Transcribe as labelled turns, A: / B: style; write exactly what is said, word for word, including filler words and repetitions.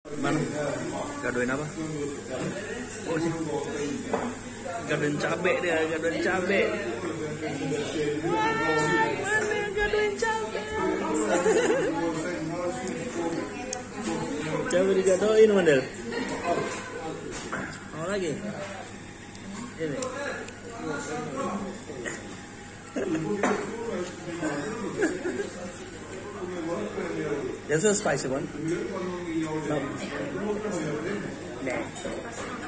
A: Mana? Gadoin apa? Oh sih. Gadoin cabe dia, gadoin cabe. Mana gadoin cabe? Cabe digadoin model. Mau lagi? Ini. That's a spicy one. No. Nah.